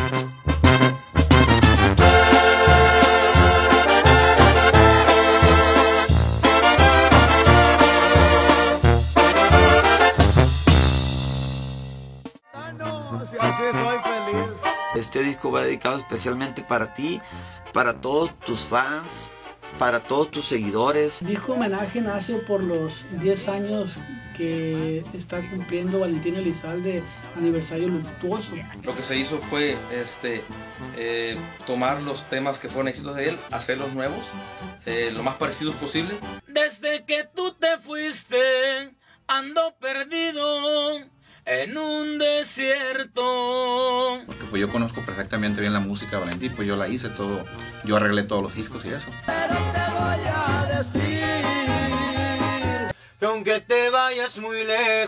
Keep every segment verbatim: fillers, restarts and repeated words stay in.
Así soy feliz. Este disco va dedicado especialmente para ti, para todos tus fans, para todos tus seguidores. El disco homenaje nace por los diez años que está cumpliendo Valentín Elizalde, aniversario luctuoso. Lo que se hizo fue este, eh, tomar los temas que fueron éxitos de él, hacerlos nuevos, eh, lo más parecidos posible. Desde que tú te fuiste, ando perdido en un desierto. Porque pues yo conozco perfectamente bien la música de Valentín, pues yo la hice todo, yo arreglé todos los discos y eso. Pero te voy a decir que aunque te vayas muy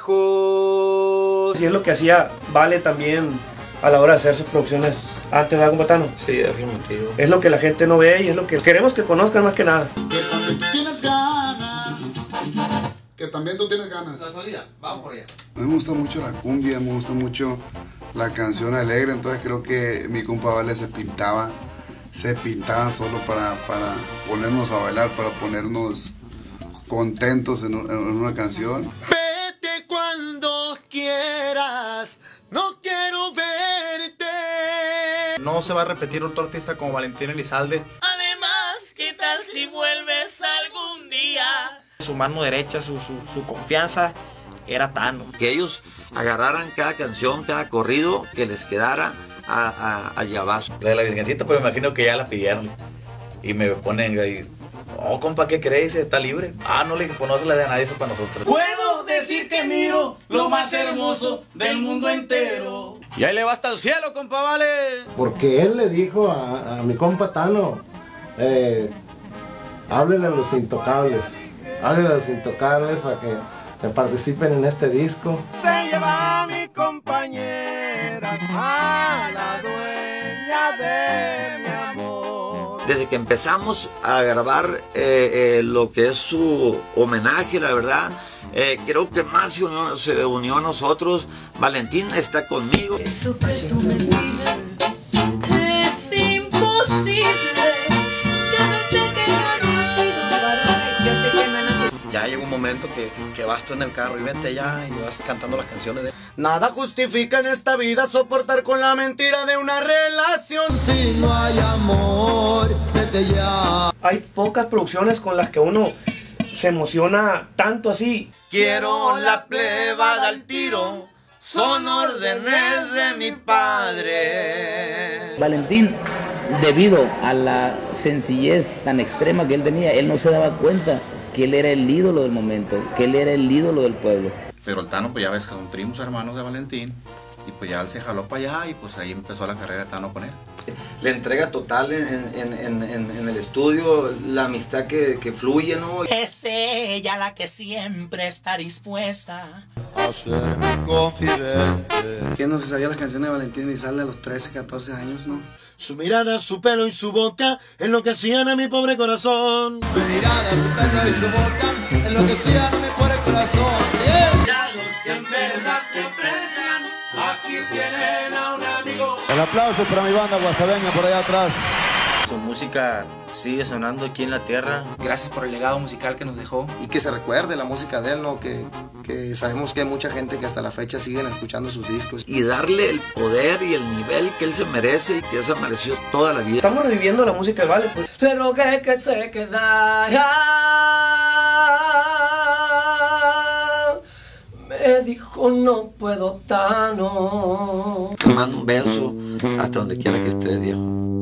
lejos. Y es lo que hacía Vale también a la hora de hacer sus producciones antes, ¿verdad, compa Tano? Sí, afirmativo. Es lo que la gente no ve y es lo que queremos que conozcan más que nada. Que también tú tienes ganas. Que también tú tienes ganas. La salida, vamos por allá. A mí me gusta mucho la cumbia, me gusta mucho la canción alegre, entonces creo que mi compa Vale se pintaba, se pintaba solo para, para ponernos a bailar, para ponernos contentos en, en una canción. Vete cuando quieras, no quiero verte. No se va a repetir otro artista como Valentín Elizalde. Además, ¿qué tal si vuelves algún día? Su mano derecha, su, su, su confianza era Tano. Que ellos agarraran cada canción, cada corrido, que les quedara a, a, al llavazo. La de la Virgencita, pero me imagino que ya la pidieron. Y me ponen ahí, oh, compa, ¿qué crees? Está libre. Ah, no, le pues no se la de a nadie, eso es para nosotros. Puedo decir que miro lo más hermoso del mundo entero. Y ahí le va hasta el cielo, compa Vale. Porque él le dijo a, a mi compa Tano, eh, háblenle a los intocables. Háblenle a los intocables para que, que participen en este disco. Se lleva a mi compañera, a la dueña de mi amor. Desde que empezamos a grabar eh, eh, lo que es su homenaje, la verdad, eh, creo que más se unió, se unió a nosotros. Valentín está conmigo. Eso que tú me pides es imposible. Yo no sé que no he nacido para él. Yo sé que no he nacido. Ya llegó un momento que, que vas tú en el carro y vete allá y vas cantando las canciones de él. Nada justifica en esta vida soportar con la mentira de una relación. Si no hay amor, vete ya. Hay pocas producciones con las que uno se emociona tanto así. Quiero la plebada al tiro, son órdenes de mi padre. Valentín, debido a la sencillez tan extrema que él tenía, él no se daba cuenta que él era el ídolo del momento, que él era el ídolo del pueblo. Pero el Tano, pues ya ves que son primos hermanos de Valentín, y pues ya él se jaló para allá y pues ahí empezó la carrera de Tano con él. La entrega total en, en, en, en, en el estudio, la amistad que, que fluye, ¿no? Es ella la que siempre está dispuesta A ser mi confidente. ¿Quién no se sabía las canciones de Valentín Elizalde a los trece, catorce años, no? Su mirada, su pelo y su boca enloquecían a mi pobre corazón. Su mirada, su pelo y su boca enloquecían a mi pobre corazón. Yeah. Ya los que en verdad te aprecian, aquí tienen a un amigo. El aplauso para mi banda guasabeña por allá atrás. Su música sigue sonando aquí en la tierra. Gracias por el legado musical que nos dejó. Y que se recuerde la música de él, ¿no? Que, que sabemos que hay mucha gente que hasta la fecha siguen escuchando sus discos. Y darle el poder y el nivel que él se merece y que él se mereció toda la vida. Estamos reviviendo la música de Vale, pues. Le rogué que se quedara. Me dijo no puedo, Tano. Te mando un beso hasta donde quiera que esté, viejo.